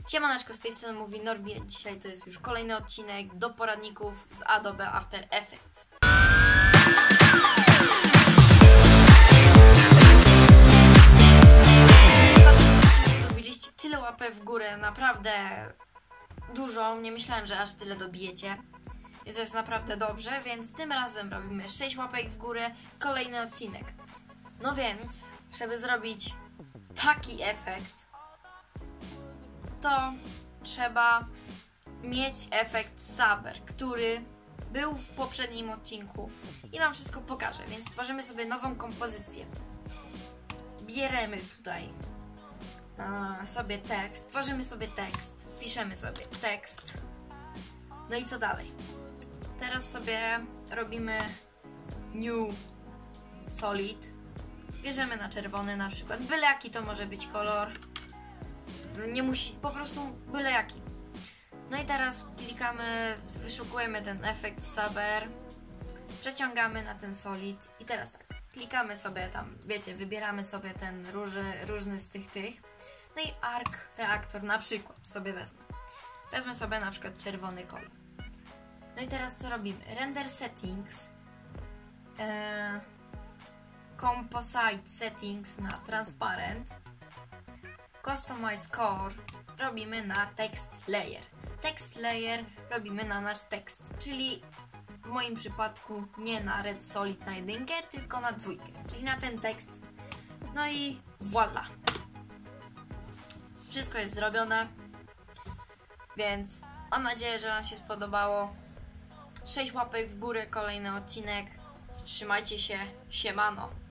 Siemaneczko, z tej strony mówi Norbi. Dzisiaj to jest już kolejny odcinek do poradników z Adobe After Effects. Dobiliście tyle łapek w górę, naprawdę dużo. Nie myślałem, że aż tyle dobijecie. Więc jest naprawdę dobrze, więc tym razem robimy 6 łapek w górę, kolejny odcinek. No więc, żeby zrobić taki efekt, to trzeba mieć efekt Saber, który był w poprzednim odcinku i wam wszystko pokażę, więc stworzymy sobie nową kompozycję. Bierzemy tutaj sobie tekst, tworzymy sobie tekst, piszemy sobie tekst. No i co dalej? Teraz sobie robimy New Solid. Bierzemy na czerwony na przykład, byle jaki to może być kolor. Nie musi, po prostu byle jaki. No i teraz klikamy, wyszukujemy ten efekt Saber, przeciągamy na ten Solid i teraz tak, klikamy sobie tam, wiecie, wybieramy sobie ten różny z tych. No i Arc Reactor na przykład sobie wezmę. Wezmę sobie na przykład czerwony kolor. No i teraz co robimy? Render Settings, Composite Settings na Transparent, Customize Core robimy na Text Layer. Text Layer robimy na nasz tekst, czyli w moim przypadku nie na Red Solid na 1, tylko na 2, czyli na ten tekst. No i voila! Wszystko jest zrobione, więc mam nadzieję, że wam się spodobało. 6 łapek w górę, kolejny odcinek. Trzymajcie się, siemano!